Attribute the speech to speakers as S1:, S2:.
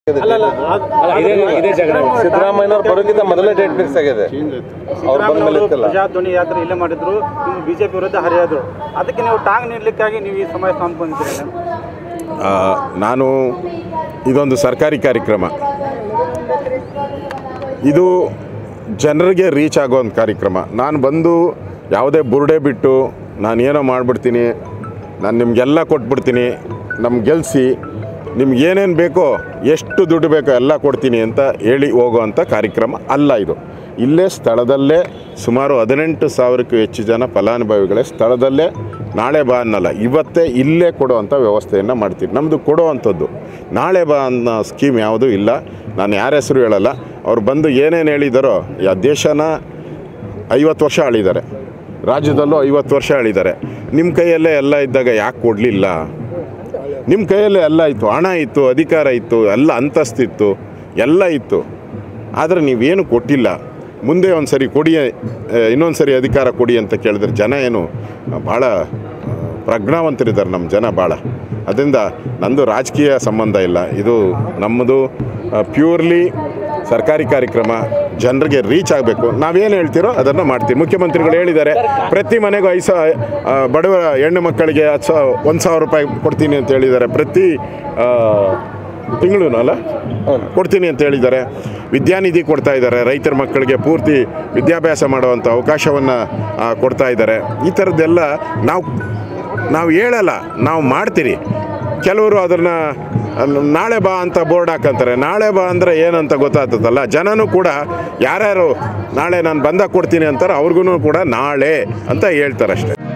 S1: ಸಿದ್ದರಾಮಯ್ಯನವರು ಬರೋಕ್ಕಿಂತ ಮೊದಲೇ ಡೇಟ್ ಫಿಕ್ಸ್ ಆಗಿದೆ.
S2: ಪ್ರಜಾಧ್ವನಿ ಯಾತ್ರೆ ಇಲ್ಲೇ ಮಾಡಿದ್ರು, ಬಿಜೆಪಿ ವಿರುದ್ಧ ಹರಿಯಾದ್ರು. ಅದಕ್ಕೆ ನೀವು ಟಾಂಗ್ ನೀಡಲಿಕ್ಕಾಗಿ ನೀವು ಈ ಸಮಯ ಅಂದ್ಕೊಂಡಿದ್ದೀರಿ?
S3: ನಾನು ಇದೊಂದು ಸರ್ಕಾರಿ ಕಾರ್ಯಕ್ರಮ, ಇದು ಜನರಿಗೆ ರೀಚ್ ಆಗೋವಂಥ ಕಾರ್ಯಕ್ರಮ. ನಾನು ಬಂದು ಯಾವುದೇ ಬುರುಡೆ ಬಿಟ್ಟು ನಾನೇನೋ ಮಾಡಿಬಿಡ್ತೀನಿ, ನಾನು ನಿಮಗೆಲ್ಲ ಕೊಟ್ಬಿಡ್ತೀನಿ, ನಮ್ಗೆ ಗೆಲ್ಲಿಸಿ ನಿಮ್ಗೆ ಏನೇನು ಬೇಕೋ ಎಷ್ಟು ದುಡ್ಡು ಬೇಕೋ ಎಲ್ಲ ಕೊಡ್ತೀನಿ ಅಂತ ಹೇಳಿ ಹೋಗೋವಂಥ ಕಾರ್ಯಕ್ರಮ ಅಲ್ಲ ಇದು. ಇಲ್ಲೇ ಸ್ಥಳದಲ್ಲೇ ಸುಮಾರು 18,000ಕ್ಕೂ ಹೆಚ್ಚು ಜನ ಫಲಾನುಭವಿಗಳೇ ಸ್ಥಳದಲ್ಲೇ ನಾಳೆ ಬಾ ಅನ್ನಲ್ಲ, ಇವತ್ತೇ ಇಲ್ಲೇ ಕೊಡೋವಂಥ ವ್ಯವಸ್ಥೆಯನ್ನು ಮಾಡ್ತೀನಿ. ನಮ್ಮದು ಕೊಡೋವಂಥದ್ದು ನಾಳೆ ಬಾ ಅನ್ನೋ ಸ್ಕೀಮ್ ಯಾವುದೂ ಇಲ್ಲ. ನಾನು ಯಾರ ಹೆಸರು ಹೇಳಲ್ಲ. ಅವ್ರು ಬಂದು ಏನೇನು ಹೇಳಿದಾರೋ, ಆ ದೇಶನ 50 ವರ್ಷ ಆಳಿದ್ದಾರೆ, ರಾಜ್ಯದಲ್ಲೂ 50 ವರ್ಷ ಆಳಿದ್ದಾರೆ. ನಿಮ್ಮ ಕೈಯಲ್ಲೇ ಎಲ್ಲ ಇದ್ದಾಗ ಯಾಕೆ ಕೊಡಲಿಲ್ಲ? ನಿಮ್ಮ ಕೈಯಲ್ಲೇ ಎಲ್ಲ ಇತ್ತು, ಹಣ ಇತ್ತು, ಅಧಿಕಾರ ಇತ್ತು, ಎಲ್ಲ ಅಂತಸ್ತಿತ್ತು, ಎಲ್ಲ ಇತ್ತು. ಆದರೆ ನೀವೇನು ಕೊಟ್ಟಿಲ್ಲ. ಮುಂದೆ ಒಂದು ಸರಿ ಕೊಡಿ, ಇನ್ನೊಂದು ಸರಿ ಅಧಿಕಾರ ಕೊಡಿ ಅಂತ ಕೇಳಿದ್ರೆ ಜನ ಏನು ಭಾಳ ಪ್ರಜ್ಞಾವಂತರಿದ್ದಾರೆ ನಮ್ಮ ಜನ ಭಾಳ. ಅದರಿಂದ ನಂದು ರಾಜಕೀಯ ಸಂಬಂಧ ಇಲ್ಲ, ಇದು ನಮ್ಮದು ಪ್ಯೂರ್ಲಿ ಸರ್ಕಾರಿ ಕಾರ್ಯಕ್ರಮ. ಜನರಿಗೆ ರೀಚ್ ಆಗಬೇಕು, ನಾವೇನು ಹೇಳ್ತಿರೋ ಅದನ್ನು ಮಾಡ್ತೀವಿ. ಮುಖ್ಯಮಂತ್ರಿಗಳು ಹೇಳಿದ್ದಾರೆ ಪ್ರತಿ ಮನೆಗೂ 5,000 ಬಡವ ಹೆಣ್ಣು ಮಕ್ಕಳಿಗೆ 1,000 ರೂಪಾಯಿ ಕೊಡ್ತೀನಿ ಅಂತ ಹೇಳಿದ್ದಾರೆ, ಪ್ರತಿ ತಿಂಗಳೂ ಅಲ್ಲ ಕೊಡ್ತೀನಿ ಅಂತ ಹೇಳಿದ್ದಾರೆ. ವಿದ್ಯಾನಿಧಿ ಕೊಡ್ತಾ ಇದ್ದಾರೆ, ರೈತರ ಮಕ್ಕಳಿಗೆ ಪೂರ್ತಿ ವಿದ್ಯಾಭ್ಯಾಸ ಮಾಡುವಂಥ ಅವಕಾಶವನ್ನು ಕೊಡ್ತಾ ಇದ್ದಾರೆ. ಈ ಥರದ್ದೆಲ್ಲ ನಾವು ಹೇಳಲ್ಲ, ನಾವು ಮಾಡ್ತೀರಿ. ಕೆಲವರು ಅದನ್ನು ನಾಳೆ ಬಾ ಅಂತ ಬೋರ್ಡ್ ಹಾಕಂತಾರೆ. ನಾಳೆ ಬಾ ಅಂದರೆ ಏನಂತ ಗೊತ್ತಾಗ್ತದಲ್ಲ, ಜನನೂ ಕೂಡ ಯಾರ್ಯಾರು ನಾಳೆ ನಾನು ಬಂದಾಗ ಕೊಡ್ತೀನಿ ಅಂತಾರೆ, ಅವ್ರಿಗೂ ಕೂಡ ನಾಳೆ ಅಂತ ಹೇಳ್ತಾರೆ ಅಷ್ಟೇ.